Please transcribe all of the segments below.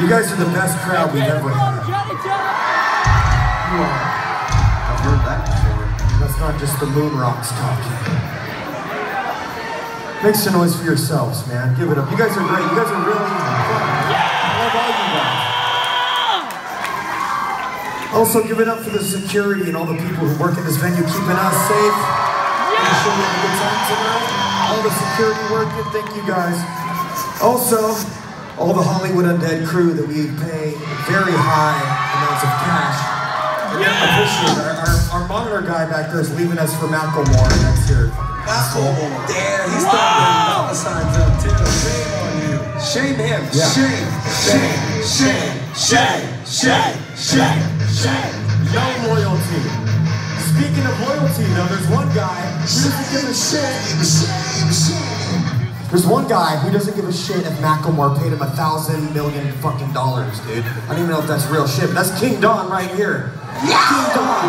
You guys are the best crowd we've ever had. You are. I've heard that before. That's not just the moon rocks talking. Make some noise for yourselves, man. Give it up. You guys are great. You guys are really fun. I love all you guys. Also, give it up for the security and all the people who work in this venue, keeping us safe. Making sure we have a good time tonight. All the security working, thank you guys. Also, all the Hollywood Undead crew that we pay very high amounts of cash. And I appreciate it. Our monitor guy back there is leaving us for Macklemore next year. Macklemore. Damn, he's throwing dollar signs up too. Shame on you. Shame him. Yeah. Shame. Shame. Shame. Shame. Shame. Shame. Shame. No loyalty. Speaking of loyalty, though, there's one guy who doesn't give a shit. There's one guy who doesn't give a shit if Macklemore paid him $1,000 million fucking dollars, dude. I don't even know if that's real shit, but that's King Don right here. Yeah. King Don.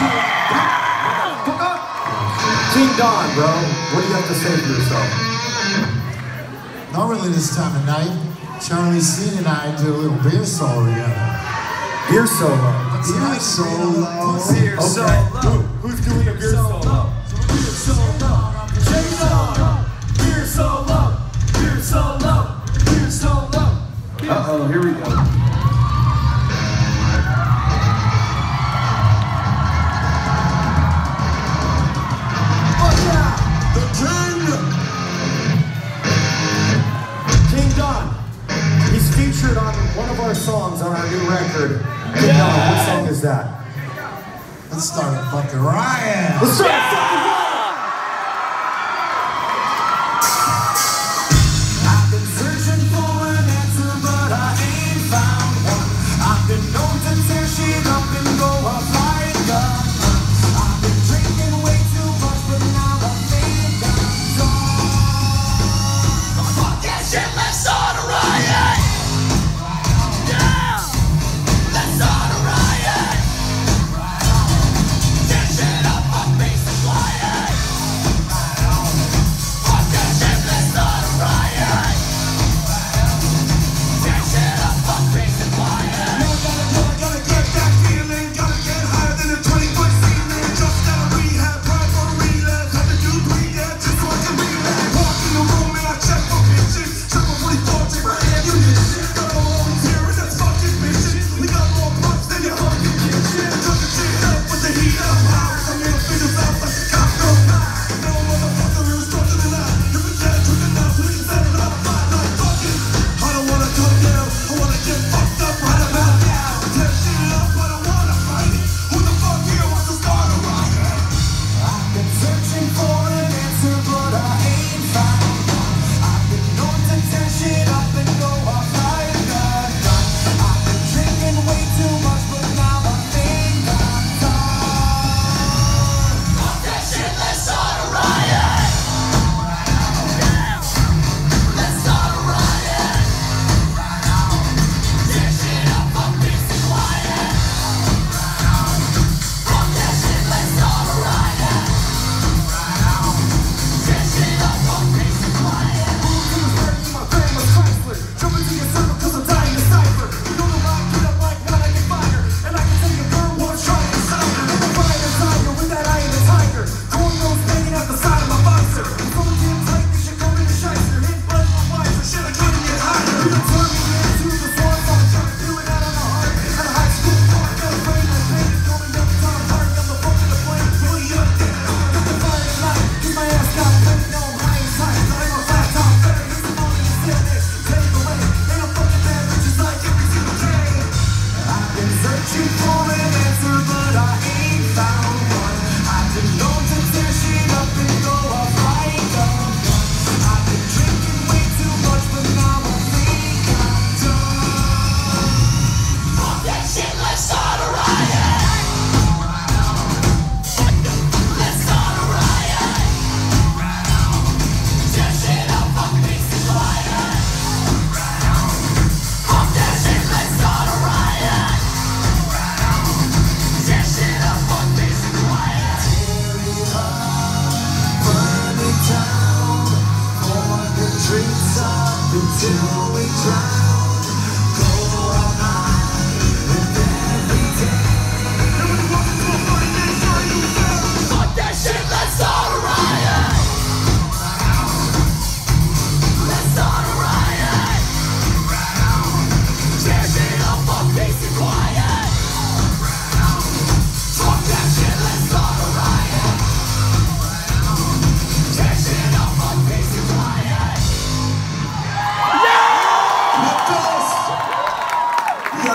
King Don, bro. What do you have to say for yourself? Not really this time of night. Charlie C and I did a little beer solo together. Beer solo? Beer solo. Beer solo. Who's doing the beer solo? Beer solo. Beer solo. Beer solo. Beer solo. Uh-oh, here we go. King Don. He's featured on one of our songs on our new record. King Don, what song is that? Let's start a fucking riot. Let's start a fucking riot. I've been searching for an answer, but I ain't found one. I've been known to tear shit up and go up like a gun. I've been drinking way too much, but now I think I'm done. Fuck that shit, let's start a riot. Yeah, let's start a riot. Tear shit up, fuck basic quiet. Fuck that shit, let's start a riot. Tear shit up, fuck basic quiet. Gotta get that feeling, gotta get higher than a 20-foot ceiling. Just gotta rehab, pride for a relapse. Have to do 3 dabs just so I can relax. Walk in the room and I check for bitches. Check for 44, take my hand, you get shit. Got all these heroes, that's fucking bitches. We got more punch than your fucking kitchen. Took the shit up with the heat up high. Some little figures out like the cop no lie. No motherfucker, we was talking to that. If we can't drink enough, we can set it up. Like fucking, I don't wanna come down. I wanna get fucked up right about now. Tear shit up, I don't wanna fight it. Who the fuck here wants to start a riot? I've been searching for an answer, but I ain't found one. I've been known to tear shit up and go off like a gun. I've been drinking way too much, but now I think I'm done. Fuck that shit, let's start a riot. Let's start a riot. Tear shit up, fuck basic quiet. Fuck that shit, let's start a riot. Tear shit up, fuck basic quiet. My famous Chrysler. Jump into your circle 'cause I'm dying to cipher. You know the rock, get up like when I get fired. And I can take a girl one shot inside her. I'm a fire tiger with that eye in the tiger. Cornrows hanging out the side of my visor. I'm so damn tight, you should come in the shicer. Hit blood in my visor, shit, I couldn't get higher. You done turned me into the swan song. Trying to do it out on the heart. At a high school park, got a brain like pain. Going up Tom Hardy, I'm the fuck in the plane. Really up there, got the fire tonight. Keep my ass down, baby, know I'm high and tight. I ain't on flat top, better hit the moon and you still there. Take away, ain't no fucking bad bitches like every single day. I've been searching for an answer, but I ain't found one. I've been known to tear shit up and go off like a gun. I've been drinking way too much, but now I think I'm done. Fuck that shit, let's start a riot. Let's start a riot. Tear shit up, fuck basic quiet. Fuck that shit, let's start a riot. Tear shit up, fuck basic quiet. Tear it up, burn it down. Pour the drinks up until we drown. Go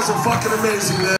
guys are fucking amazing, man.